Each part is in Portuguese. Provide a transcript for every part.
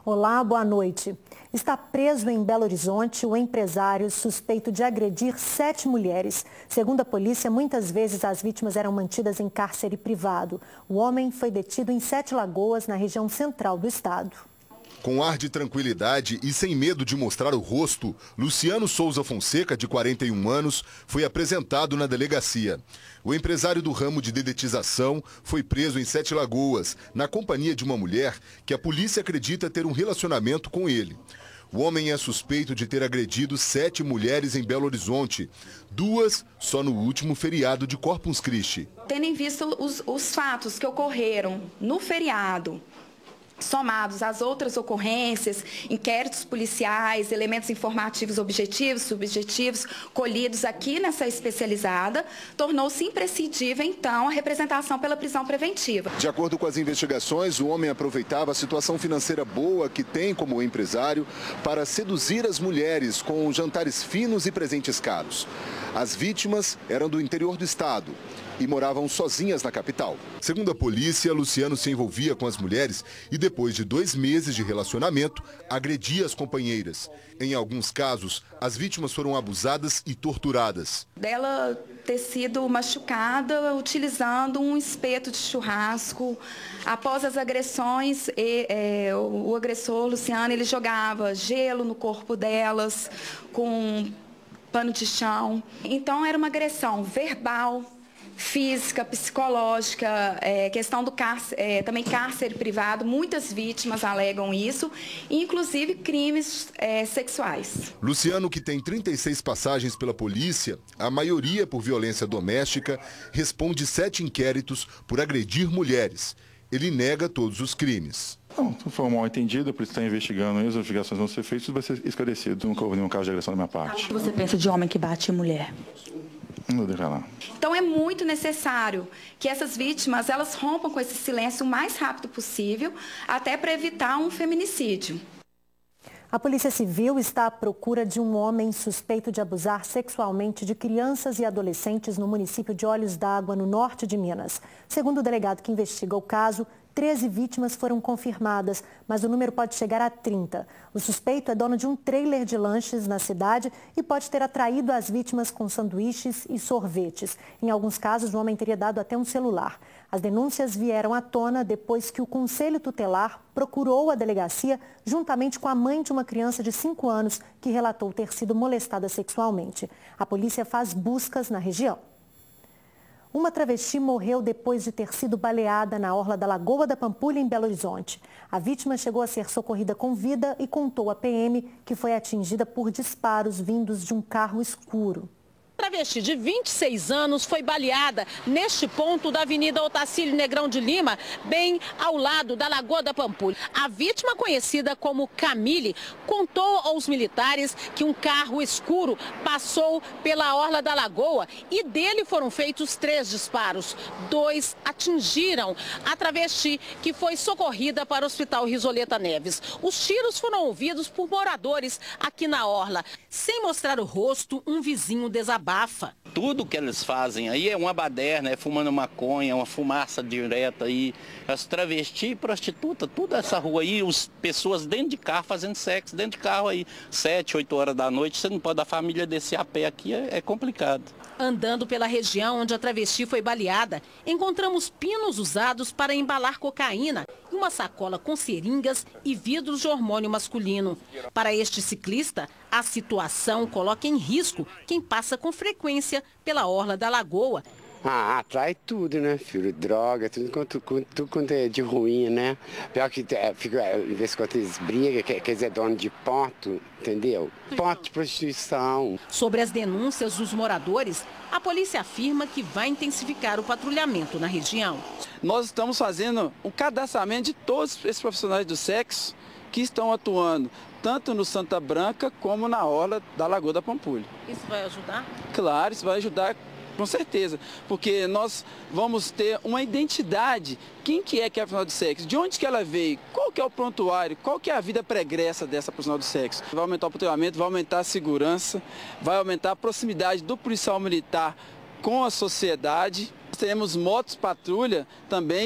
Olá, boa noite. Está preso em Belo Horizonte o empresário suspeito de agredir 7 mulheres. Segundo a polícia, muitas vezes as vítimas eram mantidas em cárcere privado. O homem foi detido em Sete Lagoas, na região central do estado. Com ar de tranquilidade e sem medo de mostrar o rosto, Luciano Souza Fonseca, de 41 anos, foi apresentado na delegacia. O empresário do ramo de dedetização foi preso em Sete Lagoas, na companhia de uma mulher que a polícia acredita ter um relacionamento com ele. O homem é suspeito de ter agredido 7 mulheres em Belo Horizonte, 2 só no último feriado de Corpus Christi. Tendo em vista os fatos que ocorreram no feriado, somados às outras ocorrências, inquéritos policiais, elementos informativos objetivos, subjetivos, colhidos aqui nessa especializada, tornou-se imprescindível, então, a representação pela prisão preventiva. De acordo com as investigações, o homem aproveitava a situação financeira boa que tem como empresário para seduzir as mulheres com jantares finos e presentes caros. As vítimas eram do interior do estado e moravam sozinhas na capital. Segundo a polícia, Luciano se envolvia com as mulheres e depois de 2 meses de relacionamento, agredia as companheiras. Em alguns casos, as vítimas foram abusadas e torturadas. Dela ter sido machucada utilizando um espeto de churrasco. Após as agressões, o agressor, Luciano, ele jogava gelo no corpo delas com pano de chão. Então, era uma agressão verbal, física, psicológica, questão do cárcere, também cárcere privado. Muitas vítimas alegam isso, inclusive crimes sexuais. Luciano, que tem 36 passagens pela polícia, a maioria por violência doméstica, responde 7 inquéritos por agredir mulheres. Ele nega todos os crimes. Não, se for mal entendido, por isso está investigando, as investigações vão ser feitas, vai ser esclarecido. Nunca houve nenhum caso de agressão da minha parte. O que você pensa de homem que bate mulher? Não deixa lá. Então é muito necessário que essas vítimas elas rompam com esse silêncio o mais rápido possível, até para evitar um feminicídio. A Polícia Civil está à procura de um homem suspeito de abusar sexualmente de crianças e adolescentes no município de Olhos d'Água, no norte de Minas. Segundo o delegado que investiga o caso, 13 vítimas foram confirmadas, mas o número pode chegar a 30. O suspeito é dono de um trailer de lanches na cidade e pode ter atraído as vítimas com sanduíches e sorvetes. Em alguns casos, o homem teria dado até um celular. As denúncias vieram à tona depois que o Conselho Tutelar procurou a delegacia juntamente com a mãe de uma criança de 5 anos que relatou ter sido molestada sexualmente. A polícia faz buscas na região. Uma travesti morreu depois de ter sido baleada na orla da Lagoa da Pampulha, em Belo Horizonte. A vítima chegou a ser socorrida com vida e contou à PM que foi atingida por disparos vindos de um carro escuro. A travesti de 26 anos foi baleada neste ponto da Avenida Otacílio Negrão de Lima, bem ao lado da Lagoa da Pampulha. A vítima, conhecida como Camille, contou aos militares que um carro escuro passou pela orla da lagoa e dele foram feitos 3 disparos. 2 atingiram a travesti, que foi socorrida para o Hospital Risoleta Neves. Os tiros foram ouvidos por moradores aqui na orla. Sem mostrar o rosto, um vizinho desabafa. Tudo que eles fazem aí é uma baderna, é fumando maconha, uma fumaça direta aí. As travestis, prostituta, toda essa rua aí, as pessoas dentro de carro fazendo sexo, dentro de carro aí, 7, 8 horas da noite, você não pode a família descer a pé aqui, é complicado. Andando pela região onde a travesti foi baleada, encontramos pinos usados para embalar cocaína e uma sacola com seringas e vidros de hormônio masculino. Para este ciclista, a situação coloca em risco quem passa com frequência pela orla da lagoa. Atrai tudo, né, filho? Droga, tudo quanto é de ruim, né? Pior que fica, em vez que eles brigam, quer dizer, dono de ponto, entendeu? Ponto de prostituição. Sobre as denúncias dos moradores, a polícia afirma que vai intensificar o patrulhamento na região. Nós estamos fazendo um cadastramento de todos esses profissionais do sexo que estão atuando, tanto no Santa Branca como na orla da Lagoa da Pampulha. Isso vai ajudar? Claro, isso vai ajudar. Com certeza, porque nós vamos ter uma identidade, quem que é a profissional do sexo, de onde que ela veio, qual que é o prontuário, qual que é a vida pregressa dessa profissional do sexo. Vai aumentar o patrulhamento, vai aumentar a segurança, vai aumentar a proximidade do policial militar com a sociedade. Teremos motos patrulha também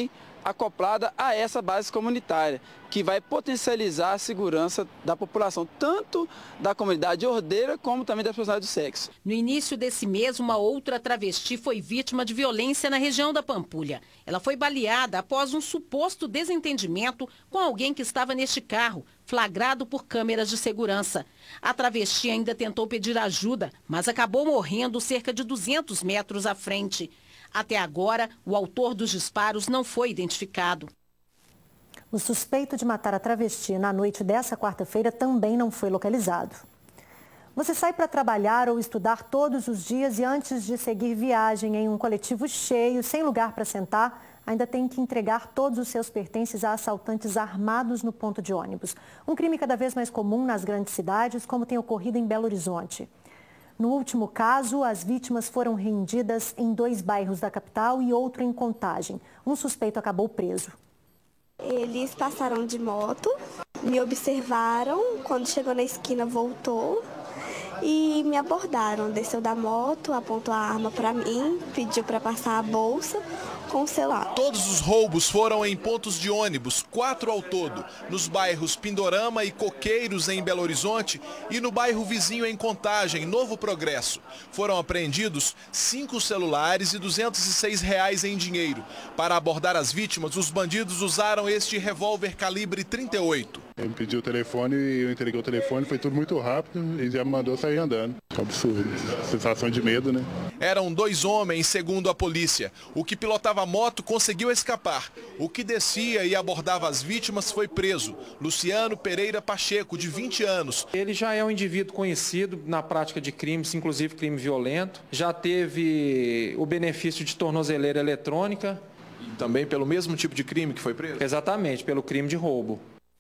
acoplada a essa base comunitária, que vai potencializar a segurança da população, tanto da comunidade ordeira como também das profissionais do sexo. No início desse mês, uma outra travesti foi vítima de violência na região da Pampulha. Ela foi baleada após um suposto desentendimento com alguém que estava neste carro, flagrado por câmeras de segurança. A travesti ainda tentou pedir ajuda, mas acabou morrendo cerca de 200 metros à frente. Até agora, o autor dos disparos não foi identificado. O suspeito de matar a travesti na noite dessa quarta-feira também não foi localizado. Você sai para trabalhar ou estudar todos os dias e antes de seguir viagem em um coletivo cheio, sem lugar para sentar, ainda tem que entregar todos os seus pertences a assaltantes armados no ponto de ônibus. Um crime cada vez mais comum nas grandes cidades, como tem ocorrido em Belo Horizonte. No último caso, as vítimas foram rendidas em 2 bairros da capital e outro em Contagem. Um suspeito acabou preso. Eles passaram de moto, me observaram, quando chegou na esquina voltou e me abordaram. Desceu da moto, apontou a arma para mim, pediu para passar a bolsa com o celular. Todos os roubos foram em pontos de ônibus, 4 ao todo, nos bairros Pindorama e Coqueiros, em Belo Horizonte, e no bairro vizinho em Contagem, Novo Progresso. Foram apreendidos 5 celulares e R$206 em dinheiro. Para abordar as vítimas, os bandidos usaram este revólver calibre 38. Ele me pediu o telefone e eu entreguei o telefone, foi tudo muito rápido e já me mandou sair andando. Absurdo. Sensação de medo, né? Eram 2 homens, segundo a polícia. O que pilotava a moto conseguiu escapar. O que descia e abordava as vítimas foi preso. Luciano Pereira Pacheco, de 20 anos. Ele já é um indivíduo conhecido na prática de crimes, inclusive crime violento. Já teve o benefício de tornozeleira eletrônica. E também pelo mesmo tipo de crime que foi preso? Exatamente, pelo crime de roubo.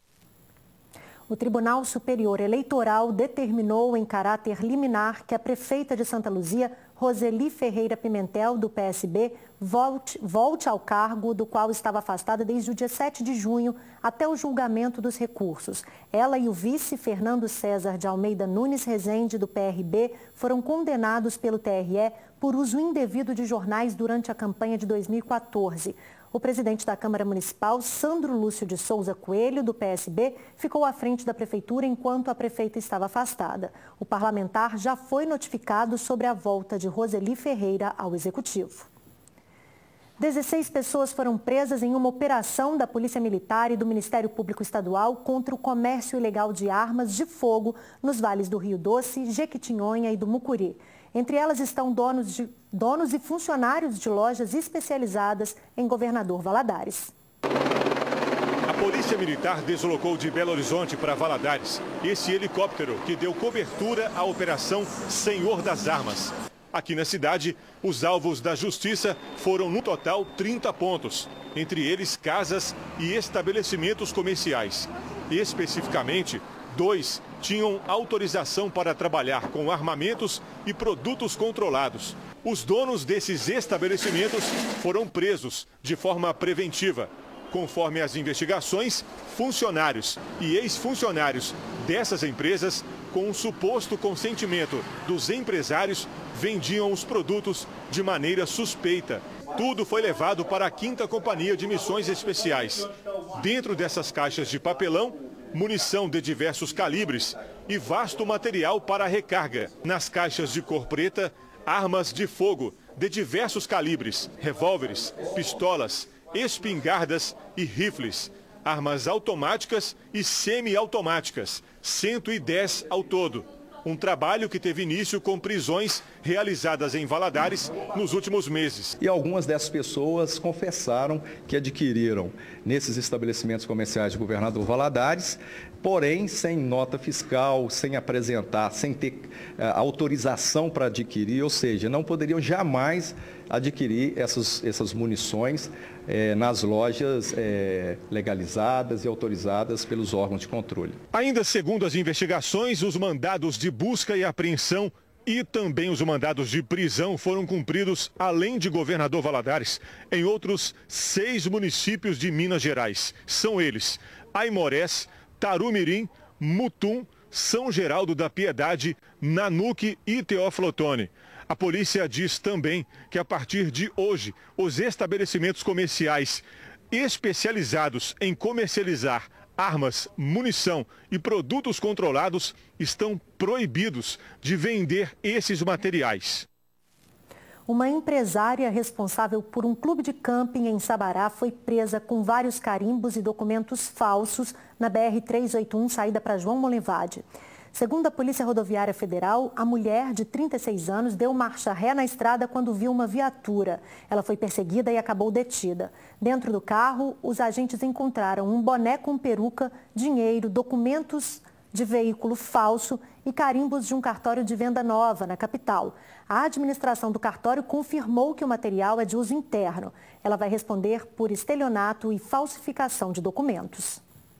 O Tribunal Superior Eleitoral determinou em caráter liminar que a prefeita de Santa Luzia, Roseli Ferreira Pimentel, do PSB, volte ao cargo do qual estava afastada desde o dia 7 de junho até o julgamento dos recursos. Ela e o vice Fernando César de Almeida Nunes Rezende, do PRB, foram condenados pelo TRE por uso indevido de jornais durante a campanha de 2014. O presidente da Câmara Municipal, Sandro Lúcio de Souza Coelho, do PSB, ficou à frente da prefeitura enquanto a prefeita estava afastada. O parlamentar já foi notificado sobre a volta de Roseli Ferreira ao Executivo. 16 pessoas foram presas em uma operação da Polícia Militar e do Ministério Público Estadual contra o comércio ilegal de armas de fogo nos vales do Rio Doce, Jequitinhonha e do Mucuri. Entre elas estão donos e funcionários de lojas especializadas em Governador Valadares. A Polícia Militar deslocou de Belo Horizonte para Valadares esse helicóptero que deu cobertura à Operação Senhor das Armas. Aqui na cidade, os alvos da Justiça foram no total 30 pontos, entre eles casas e estabelecimentos comerciais. Especificamente, 2 tinham autorização para trabalhar com armamentos e produtos controlados. Os donos desses estabelecimentos foram presos de forma preventiva. Conforme as investigações, funcionários e ex-funcionários dessas empresas, com um suposto consentimento dos empresários, vendiam os produtos de maneira suspeita. Tudo foi levado para a 5ª Companhia de Missões Especiais. Dentro dessas caixas de papelão, munição de diversos calibres e vasto material para recarga. Nas caixas de cor preta, armas de fogo de diversos calibres, revólveres, pistolas, espingardas e rifles, armas automáticas e semiautomáticas, 110 ao todo. Um trabalho que teve início com prisões realizadas em Valadares nos últimos meses. E algumas dessas pessoas confessaram que adquiriram nesses estabelecimentos comerciais de Governador Valadares, porém sem nota fiscal, sem apresentar, sem ter autorização para adquirir, ou seja, não poderiam jamais adquirir essas munições nas lojas legalizadas e autorizadas pelos órgãos de controle. Ainda segundo as investigações, os mandados de busca e apreensão e também os mandados de prisão foram cumpridos, além de Governador Valadares, em outros 6 municípios de Minas Gerais. São eles: Aimorés, Tarumirim, Mutum, São Geraldo da Piedade, Nanuque e Teófilo Otoni. A polícia diz também que a partir de hoje, os estabelecimentos comerciais especializados em comercializar armas, munição e produtos controlados estão proibidos de vender esses materiais. Uma empresária responsável por um clube de camping em Sabará foi presa com vários carimbos e documentos falsos na BR-381, saída para João Molevade. Segundo a Polícia Rodoviária Federal, a mulher de 36 anos deu marcha ré na estrada quando viu uma viatura. Ela foi perseguida e acabou detida. Dentro do carro, os agentes encontraram um boné com peruca, dinheiro, documentos de veículo falso e carimbos de um cartório de venda nova na capital. A administração do cartório confirmou que o material é de uso interno. Ela vai responder por estelionato e falsificação de documentos.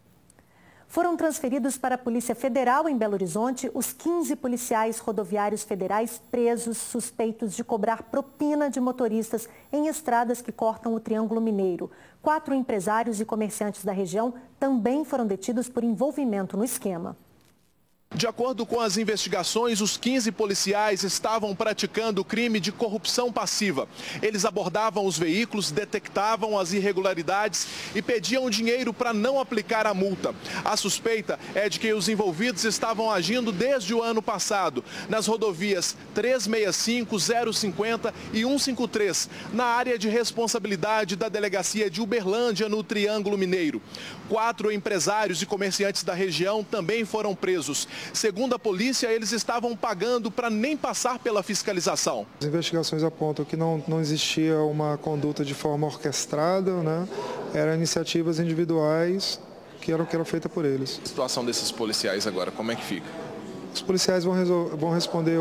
Foram transferidos para a Polícia Federal em Belo Horizonte os 15 policiais rodoviários federais presos suspeitos de cobrar propina de motoristas em estradas que cortam o Triângulo Mineiro. 4 empresários e comerciantes da região também foram detidos por envolvimento no esquema. De acordo com as investigações, os 15 policiais estavam praticando o crime de corrupção passiva. Eles abordavam os veículos, detectavam as irregularidades e pediam dinheiro para não aplicar a multa. A suspeita é de que os envolvidos estavam agindo desde o ano passado nas rodovias 365, 050 e 153, na área de responsabilidade da delegacia de Uberlândia, no Triângulo Mineiro. 4 empresários e comerciantes da região também foram presos. Segundo a polícia, eles estavam pagando para nem passar pela fiscalização. As investigações apontam que não existia uma conduta de forma orquestrada, né? Eram iniciativas individuais que eram feitas por eles. A situação desses policiais agora, como é que fica? Os policiais vão responder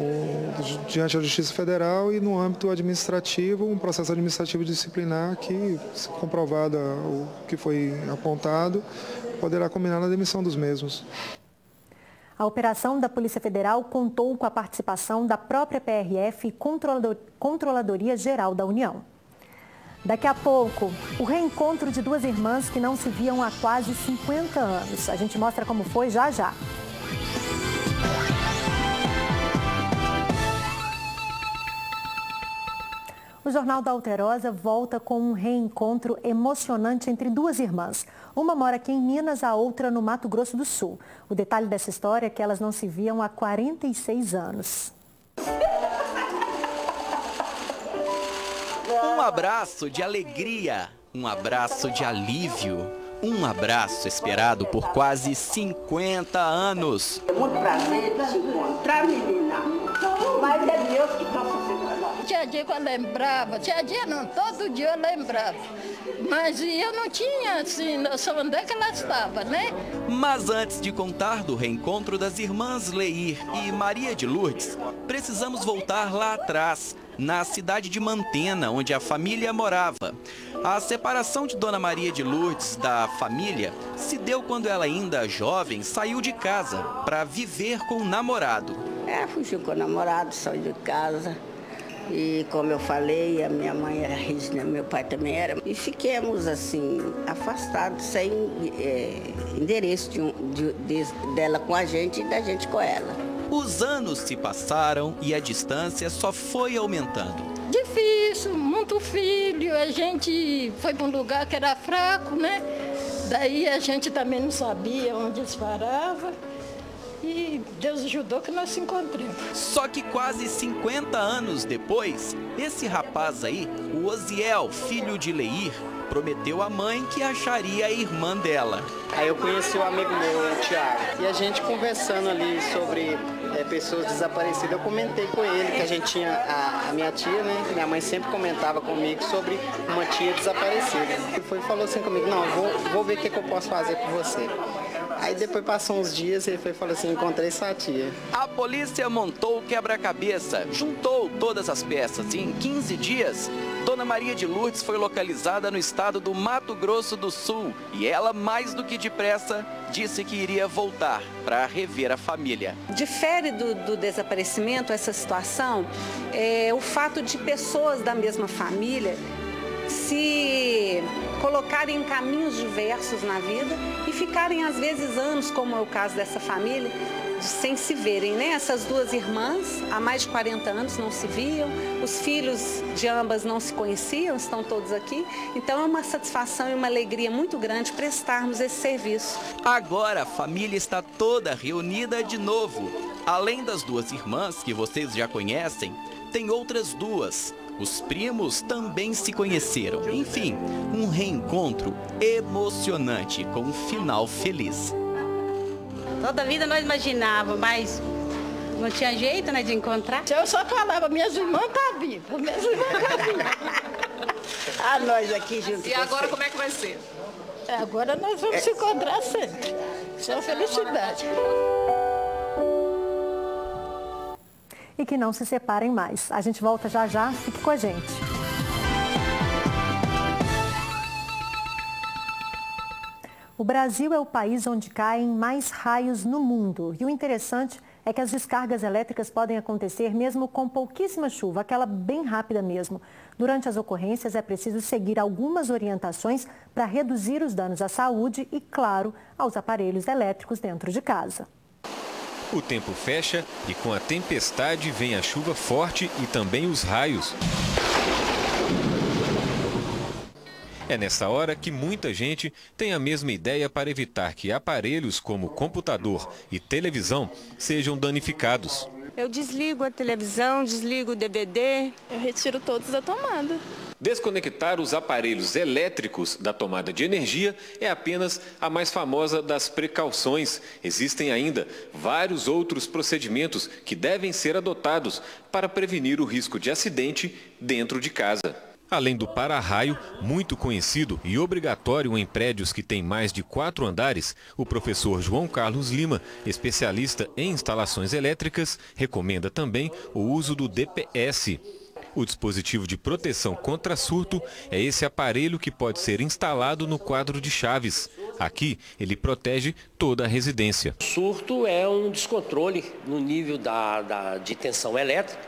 diante da Justiça Federal e no âmbito administrativo, um processo administrativo disciplinar que, se comprovado o que foi apontado, poderá culminar na demissão dos mesmos. A operação da Polícia Federal contou com a participação da própria PRF e Controladoria Geral da União. Daqui a pouco, o reencontro de 2 irmãs que não se viam há quase 50 anos. A gente mostra como foi já já. O Jornal da Alterosa volta com um reencontro emocionante entre 2 irmãs. Uma mora aqui em Minas, a outra no Mato Grosso do Sul. O detalhe dessa história é que elas não se viam há 46 anos. Um abraço de alegria, um abraço de alívio, um abraço esperado por quase 50 anos. É muito prazer te encontrar, menina. Mas é Deus que está fazendo. Tinha dia que eu lembrava, tinha dia não, todo dia eu lembrava. Mas eu não tinha, assim, noção onde é que ela estava, né? Mas antes de contar do reencontro das irmãs Leir e Maria de Lourdes, precisamos voltar lá atrás, na cidade de Mantena, onde a família morava. A separação de Dona Maria de Lourdes da família se deu quando ela, ainda jovem, saiu de casa para viver com o namorado. Fugiu com o namorado, saiu de casa. E como eu falei, a minha mãe era rígida, meu pai também era. E fiquemos assim, afastados, sem endereço dela com a gente e da gente com ela. Os anos se passaram e a distância só foi aumentando. Difícil, muito filho, a gente foi para um lugar que era fraco, né? Daí a gente também não sabia onde disparava. E Deus ajudou que nós se encontramos. Só que quase 50 anos depois, esse rapaz aí, o Osiel, filho de Leir, prometeu à mãe que acharia a irmã dela. Aí eu conheci um amigo meu, o Thiago, e a gente conversando ali sobre pessoas desaparecidas, eu comentei com ele que a gente tinha a minha tia, né? Minha mãe sempre comentava comigo sobre uma tia desaparecida. Ele falou assim comigo, não, vou ver o que eu posso fazer por você. Aí depois passou uns dias e ele falou assim, encontrei sua tia. A polícia montou o quebra-cabeça, juntou todas as peças e em 15 dias, Dona Maria de Lourdes foi localizada no estado do Mato Grosso do Sul. E ela, mais do que depressa, disse que iria voltar para rever a família. Difere do desaparecimento, essa situação, o fato de pessoas da mesma família se colocarem em caminhos diversos na vida e ficarem às vezes anos, como é o caso dessa família, anos sem se verem, né? Essas duas irmãs, há mais de 40 anos não se viam, os filhos de ambas não se conheciam, estão todos aqui. Então é uma satisfação e uma alegria muito grande prestarmos esse serviço. Agora a família está toda reunida de novo. Além das duas irmãs que vocês já conhecem, tem outras duas. Os primos também se conheceram. Enfim, um reencontro emocionante com um final feliz. Toda vida nós imaginávamos, mas não tinha jeito, né, de encontrar. Eu só falava, minhas irmãs estão vivas, minhas irmãs estão vivas. Ah, nós aqui juntos. E agora como é que vai ser? Agora nós vamos se encontrar sempre. Só felicidade. E que não se separem mais. A gente volta já já, fique com a gente. O Brasil é o país onde caem mais raios no mundo. E o interessante é que as descargas elétricas podem acontecer mesmo com pouquíssima chuva, aquela bem rápida mesmo. Durante as ocorrências é preciso seguir algumas orientações para reduzir os danos à saúde e, claro, aos aparelhos elétricos dentro de casa. O tempo fecha e com a tempestade vem a chuva forte e também os raios. É nessa hora que muita gente tem a mesma ideia para evitar que aparelhos como computador e televisão sejam danificados. Eu desligo a televisão, desligo o DVD. Eu retiro todos da tomada. Desconectar os aparelhos elétricos da tomada de energia é apenas a mais famosa das precauções. Existem ainda vários outros procedimentos que devem ser adotados para prevenir o risco de acidente dentro de casa. Além do para-raio, muito conhecido e obrigatório em prédios que têm mais de 4 andares, o professor João Carlos Lima, especialista em instalações elétricas, recomenda também o uso do DPS. O dispositivo de proteção contra surto é esse aparelho que pode ser instalado no quadro de chaves. Aqui, ele protege toda a residência. Surto é um descontrole no nível de tensão elétrica.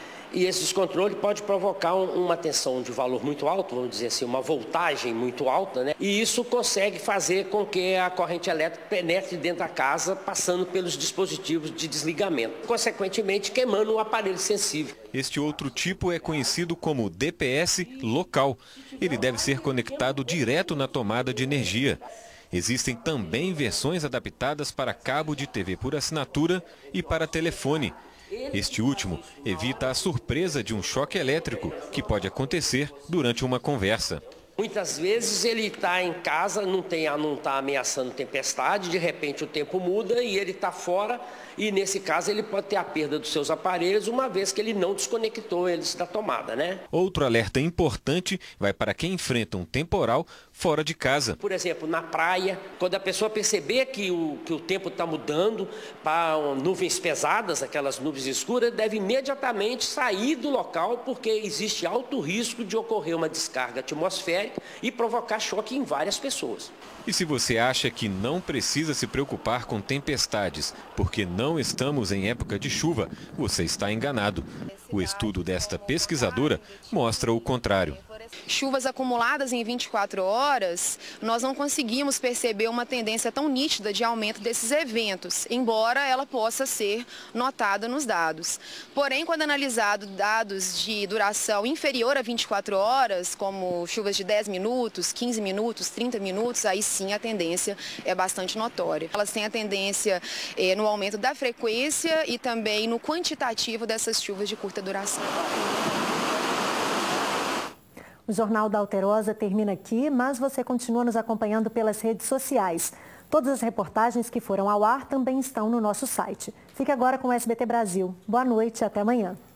E esse descontrole pode provocar uma tensão de valor muito alto, vamos dizer assim, uma voltagem muito alta, né? E isso consegue fazer com que a corrente elétrica penetre dentro da casa, passando pelos dispositivos de desligamento, consequentemente queimando o aparelho sensível. Este outro tipo é conhecido como DPS local. Ele deve ser conectado direto na tomada de energia. Existem também versões adaptadas para cabo de TV por assinatura e para telefone. Este último evita a surpresa de um choque elétrico que pode acontecer durante uma conversa. Muitas vezes ele está em casa, não está ameaçando tempestade, de repente o tempo muda e ele está fora e nesse caso ele pode ter a perda dos seus aparelhos uma vez que ele não desconectou eles da tomada, né? Outro alerta importante vai para quem enfrenta um temporal fora de casa. Por exemplo, na praia, quando a pessoa perceber que o tempo está mudando para nuvens pesadas, aquelas nuvens escuras, deve imediatamente sair do local porque existe alto risco de ocorrer uma descarga atmosférica e provocar choque em várias pessoas. E se você acha que não precisa se preocupar com tempestades, porque não estamos em época de chuva, você está enganado. O estudo desta pesquisadora mostra o contrário. Chuvas acumuladas em 24 horas, nós não conseguimos perceber uma tendência tão nítida de aumento desses eventos, embora ela possa ser notada nos dados. Porém, quando analisado dados de duração inferior a 24 horas, como chuvas de 10 minutos, 15 minutos, 30 minutos, aí sim a tendência é bastante notória. Elas têm a tendência no aumento da frequência e também no quantitativo dessas chuvas de curta duração. O Jornal da Alterosa termina aqui, mas você continua nos acompanhando pelas redes sociais. Todas as reportagens que foram ao ar também estão no nosso site. Fique agora com o SBT Brasil. Boa noite e até amanhã.